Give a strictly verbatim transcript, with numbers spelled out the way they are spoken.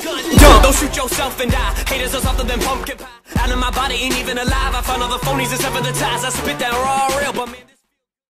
Dumb. Don't shoot yourself and die. Haters are something than pumpkin pie. Out of my body ain't even alive. I found all the phonies except for the ties. I spit that raw real, but man.